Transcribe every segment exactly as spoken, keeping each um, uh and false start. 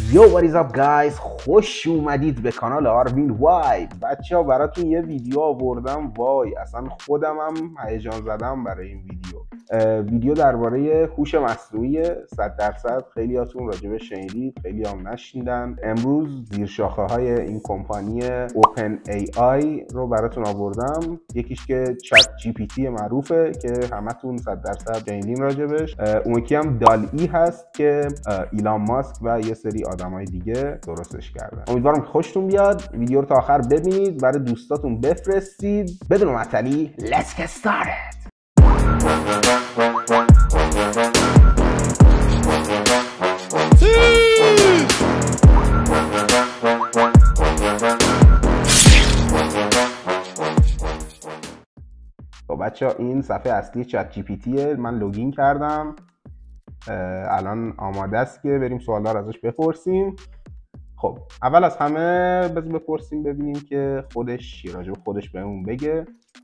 یو واریز اپ گایز، خوش اومدید به کانال آروین وای. بچه ها براتون یه ویدیو آوردم، وای اصلا خودم هم هیجان زدم برای این ویدیو. ویدیو درباره هوش مصنوعی صد درصد. خیلی هاتون راجبش شنیدید، خیلی هم نشنیدن. امروز زیر شاخه های این کمپانی اوپن ای آی رو براتون آوردم. یکیش که چت جی پی تی معروفه که همتون صد درصد شنیدین راجبش. اون یکی هم دال ای هست که ایلان ماسک و یه سری آدمای دیگه درستش کردن. امیدوارم که خوشتون بیاد. ویدیو رو تا آخر ببینید، برای دوستاتون بفرستید. بدون معطلی let's get started. خب بچه ها، این صفحه اصلی چت جی پی تیه. من لوگین کردم، الان آماده است که بریم سوال‌ها رو ازش بپرسیم. خب اول از همه بذار بپرسیم ببینیم که خودش راجع به خودش بهمون بگه.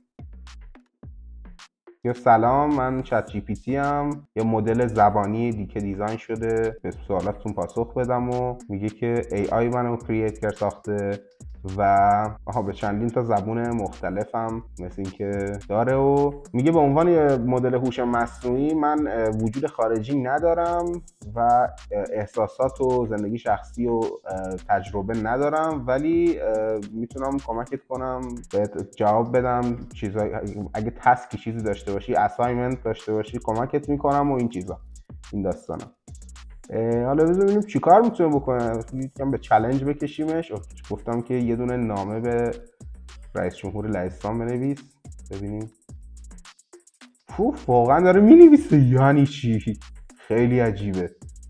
یا سلام، من چت جی پی تی ام، یه مدل زبانی دی که دیزاین شده به سوالاتتون پاسخ بدم و میگه که ای آی منو کرییت کرد، ساخته و آها به چندین تا زبون مختلفم مثل این که داره و میگه به عنوان یه مدل هوش مصنوعی من وجود خارجی ندارم و احساسات و زندگی شخصی و تجربه ندارم، ولی میتونم کمکت کنم بهت جواب بدم چیزایی، اگه تسکی چیزی داشته باشی، اسایمنت داشته باشی، کمکت میکنم و این چیزا، این داستانا. حالا بذار ببینیم چیکار میتونه بکنه. یکم به چالش بکشیمش. گفتم که یه دونه نامه به رئیس جمهور لهستان بنویس. ببینیم. پوف، واقعا داره مینویسه. یعنی چی؟ خیلی عجیبه.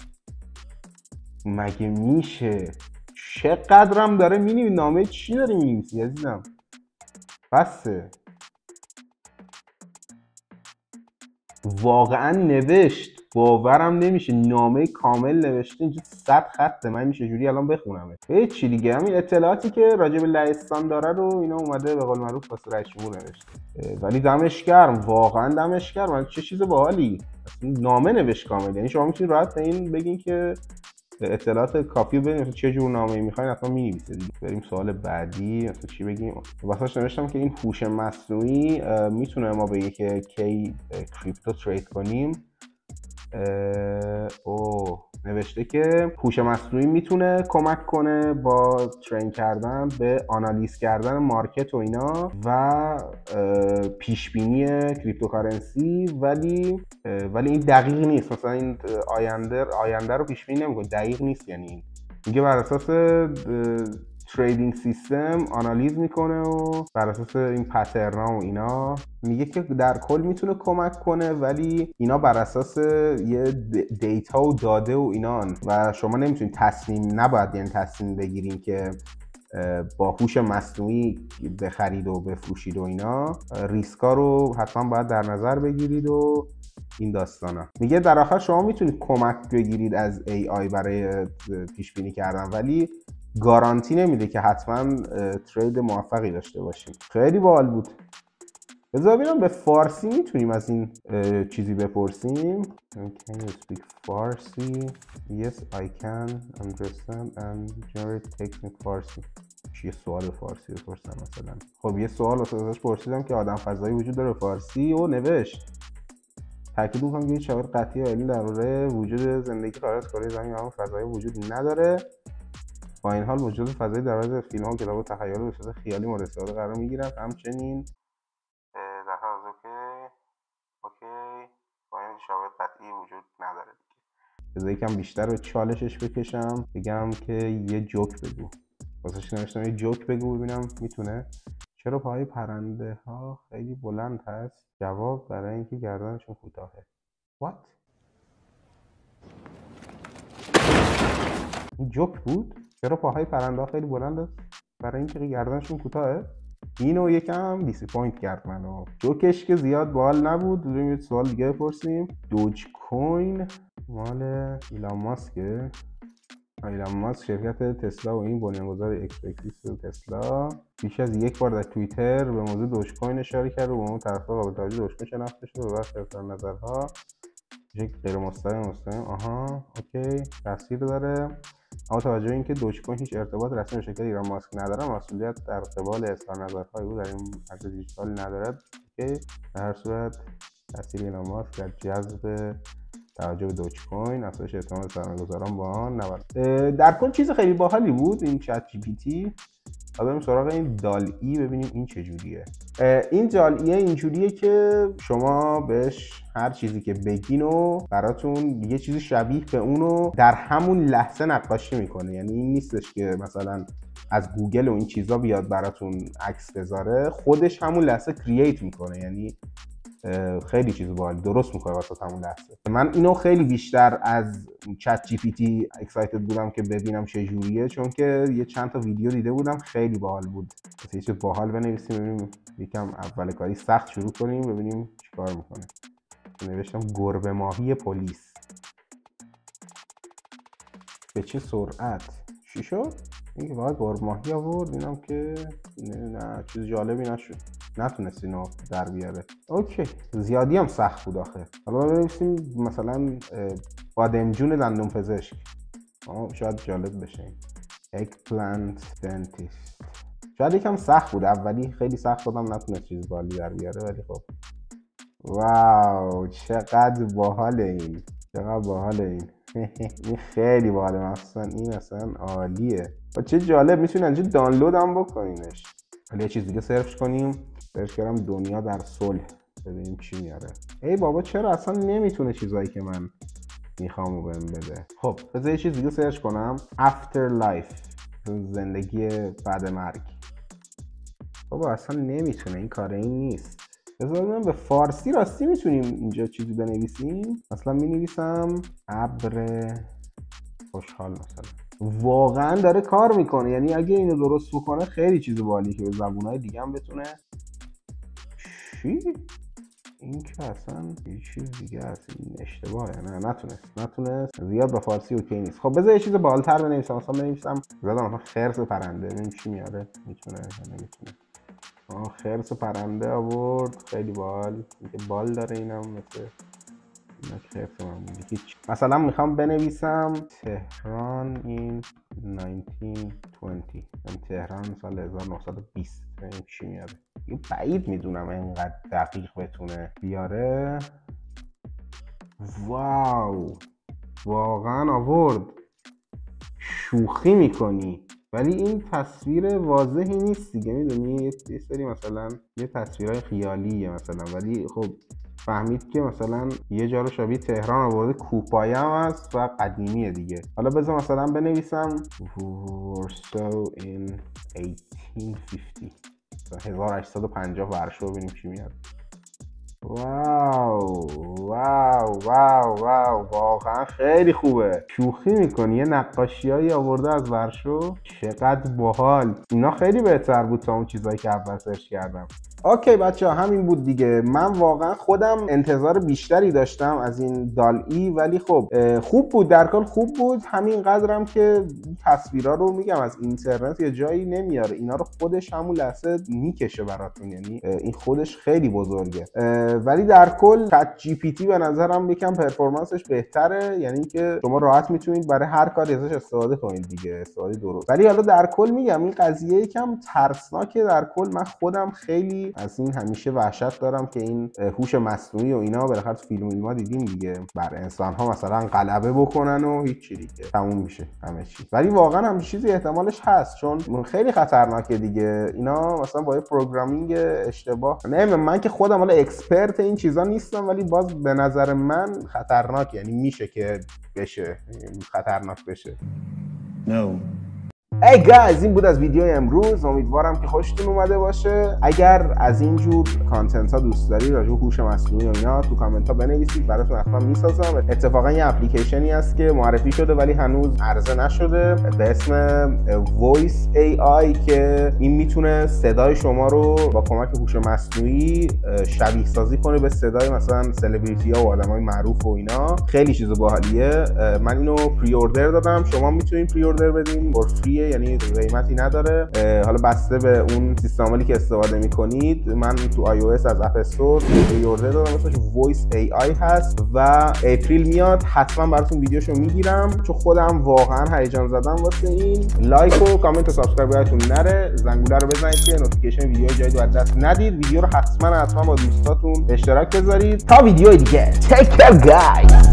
مگه میشه؟ چقدرم داره مینویسه؟ نامه چی داره مینویسی عزیزم؟ بسه. واقعا نوشت، باورم نمیشه. نامه کامل نوشته، اینجا صد خطه. من میشه جوری الان بخونمه. هیچ چی دیگه، همین اطلاعاتی که راجع به لهستان داره رو اینا اومده به قول معروف واسه رئیس جمهور نوشته. ولی دمش گرم، واقعا دمش گرم. چه چیز باحالی. نامه نوشت کامل. یعنی شما میتونید راحت به این بگین که اطلاعات کافی بدین چه جور نامه‌ای میخواین، حتما مینویسه دیگه. بریم سوال بعدی. مثلا چی بگیم؟ واسش نوشتم که این هوش مصنوعی میتونه ما بگه که کی کریپتو ترید کنیم. او نوشته که هوش مصنوعی میتونه کمک کنه با ترین کردن به آنالیز کردن مارکت و اینا و پیش بینی کریپتوکارنسی، ولی ولی این دقیق نیست. مثلا این آینده آینده رو پیش بینی نمیکنه، دقیق نیست. یعنی میگه بر اساس تریدینگ سیستم آنالیز میکنه و بر اساس این پترنا و اینا میگه که در کل میتونه کمک کنه، ولی اینا بر اساس یه دیتا و داده و اینان و شما نمیتونید تصمیم، نباید یعنی تصمیم بگیرین که با هوش مصنوعی بخرید و بفروشید و اینا. ریسکا رو حتما باید در نظر بگیرید و این داستانا. میگه در آخر شما میتونید کمک بگیرید از ای آی برای پیش بینی کردن، ولی گارانتی نمیده که حتما ترید موفقی داشته باشیم. خیلی باحال بود. بذار ببینم به فارسی میتونیم از این چیزی بپرسیم. Can you speak Farsi? Yes, I can understand and generate text in Farsi. چیه سوال فارسی بپرسم مثلا؟ خب یه سوال ازش پرسیدم که آدم فضایی وجود داره فارسی و نوشت. تاکید میکنم که هیچ شواهد قطعی و علمی درباره وجود زندگی خارج از کره زمین یا فضایی وجود نداره. با این حال وجود فضایی در مورد فیلم‌ها و کتاب‌ها تخیلی به صورت خیالی مورد استفاده قرار می‌گیرد. همچنین در حال اوکی اوکی با این شواهد قطعی وجود نداره. بذار یکم بیشتر به چالشش بکشم، بگم که یه جوک بگو. واسش نوشتم یه جوک بگو ببینم میتونه. چرا پاهای پرنده ها خیلی بلند هست؟ جواب: برای اینکه گردنشون کوتاهه. What؟ این جوک بود؟ چرا پاهای پرنده ها خیلی بلند است؟ برای اینکه گردنشون کوتاهه. اینو یکم دیسپوینت کرد منو. جوکش که زیاد باحال نبود. بریم یه سوال دیگه بپرسیم. دوج کوین مال ایلان ماسکه. ایلان ماسک شرکت تسلا و این بنیانگذار ایکس اکس تسلا بیش از یک بار در توییتر به موضوع دوج کوین اشاره کرد و به اون طرفدار قابل توجه دوج کوین شناخته شد و برخی اظهار نظرها یک غیر مستقیم مستقیم آها اوکی تاثیر داره. اما توجه اینکه دوج کوین هیچ ارتباط رسمی به شرکت ایران ماسک نداره، مسئولیت در قبال اظهار نظرهای او در این ارز دیجیتال ندارد که در هر صورت تاثیر ایلان ماسک در جذب توجه به دوج کوین افزایش اعتماد سرمایه‌گذاران با آن نبود. در کل چیز خیلی باحالی بود این چت جی پی تی. حالا بریم سراغ این دال ای ببینیم این چجوریه. این دال ای اینجوریه که شما بهش هر چیزی که بگین و براتون یه چیزی شبیه به اونو در همون لحظه نقاشی میکنه. یعنی این نیستش که مثلا از گوگل و این چیزا بیاد براتون عکس بذاره، خودش همون لحظه کرییت میکنه. یعنی خیلی چیز باحال درست میکنه واسه همون لحظه. من اینو خیلی بیشتر از چت جی پی تی اکسایتد بودم که ببینم چه جوریه، چون که یه چند تا ویدیو دیده بودم خیلی باحال بود. مثلا چه باحال بنویسیم ببینیم، یکم اول کاری سخت شروع کنیم ببینیم چیکار میکنه. نوشتم گربه ماهی پلیس. به چه سرعت؟ چی شد؟ این که باید گربه ماهی آورد، اینم که نه, نه چیز جالبی نشد، نتونست اینو در بیاره. اوکی زیادی هم سخت بود آخه. حالا ببینیم مثلا بادمجون دندون پزشک، شاید جالب بشه. اگپلانت دنتیست شاید یکم سخت بود، اولی خیلی سخت بودم نتونست چیز بالی در بیاره، ولی خب واو چقدر باحال این، چقدر باحال این. این خیلی باحاله، مثلا این اصلا عالیه و چه جالب، میتونی اینجا دانلود هم بکنینش. حالا یه چیز دیگه سرچ کنیم. سرچ کردم دنیا در صلح ببینیم چی میاره. ای بابا چرا اصلا نمیتونه چیزایی که من میخوامو بهم بده. خب بذار یه چیز دیگه سرچ کنم. after life، زندگی بعد مرگ. بابا اصلا نمیتونه، این کار این نیست. بذار ببینم به فارسی راستی میتونیم اینجا چیزی بنویسیم. مثلا مینویسم ابر خوشحال مثلا. واقعا داره کار میکنه. یعنی اگه اینو درست بکنه خیلی چیز باحالیه که به زبونهای دیگه هم بتونه. چی؟ این که اصلا یه چیز دیگه است، این اشتباهه. نه نتونست نتونست زیاد به فارسی اوکی نیست. خب بذار یه چیز بالاتر بنویسم. مثلا بنویسم زدم مثلا خرس پرنده ببینیم چی میاره. میتونه یا نمیتونه. آه خرس پرنده آورد، خیلی باحال. اینکه بال داره اینم مثل اینا که خرس من بود. هیچ. مثلا میخوام بنویسم تهران این نایزده بیست، یعنی تهران سال هزار و نهصد و بیست. ببینیم چی میاره. یه بعید میدونم اینقدر دقیق بتونه بیاره. واو واقعا آورد. شوخی میکنی؟ ولی این تصویر واضحی نیست دیگه، میدونی یه سری مثلا یه تصویرهای خیالیه مثلا، ولی خب فهمید که مثلا یه جا رو شبیه تهران آورده. کوپایه هم هست و قدیمیه دیگه. حالا بذار مثلا بنویسم Warsaw in هزار و هشتصد و پنجاه ورشو ببینیم چی میاد. واو واو واو واو واقعا خیلی خوبه. شوخی میکنی؟ یه نقاشیایی آورده از ورشو، چقدر باحال. اینا خیلی بهتر بود تا اون چیزایی که اول سرچ کردم. اوکی بچه ها همین بود دیگه. من واقعا خودم انتظار بیشتری داشتم از این دال ای، ولی خب خوب بود، در کل خوب بود. همین قدرم که تصویرها رو میگم از اینترنت یه جایی نمیاره، اینا رو خودش همون لحظه میکشه براتون. یعنی این خودش خیلی بزرگه. ولی در کل چت جی پی تی به نظرم یکم پرفورمنسش بهتره، یعنی که شما راحت میتونید برای هر کاری ازش استفاده کنید دیگه، استفاده درست. ولی حالا در کل میگم این قضیه یکم ترسناکه. در کل من خودم خیلی از این همیشه وحشت دارم که این هوش مصنوعی و اینا بالاخره تو فیلم ما دیدیم دیگه، بر انسان ها مثلا غلبه بکنن و هیچ چیزی دیگه تموم میشه همه چی. ولی واقعا هم چیزی احتمالش هست، چون خیلی خطرناکه دیگه اینا. مثلا با پروگرامینگ اشتباه، نه من که خودم حالا اکسپرت این چیزا نیستم، ولی باز به نظر من خطرناک، یعنی میشه که بشه خطرناک بشه. No. ای گایز این بود از ویدیوی امروز. امیدوارم که خوشتون اومده باشه. اگر از این جور کانتنت ها دوست داری راجع به هوش مصنوعی و اینا تو کامنت ها بنویسید، براتون حتما میسازم. اتفاقا یه اپلیکیشنی هست که معرفی شده ولی هنوز عرضه نشده به اسم وایس ای آی که این میتونه صدای شما رو با کمک هوش مصنوعی شبیه سازی کنه به صدای مثلا سلبریتی ها و آدمای معروف و اینا. خیلی چیز باحالیه. من اینو پری اوردر دادم، شما میتونید پری اوردر بدین فور فری فریه، یعنی قیمتی نداره. حالا بسته به اون سیستم عاملی که استفاده میکنید. من تو آی او اس از اپ استور یورده دادم، اسمش وایس ای آی هست و اپریل میاد. حتما براتون ویدیوشو میگیرم چون خودم واقعا هیجان زدم واسه این. لایک و کامنت و سابسکرایب یادتون نره، زنگوله رو بزنید که نوتیفیکیشن ویدیو جدید رو دست ندید. ویدیو رو حتما حتما با دوستاتون اشتراک بذارید. تا ویدیو دیگه، تیک کیر گایز.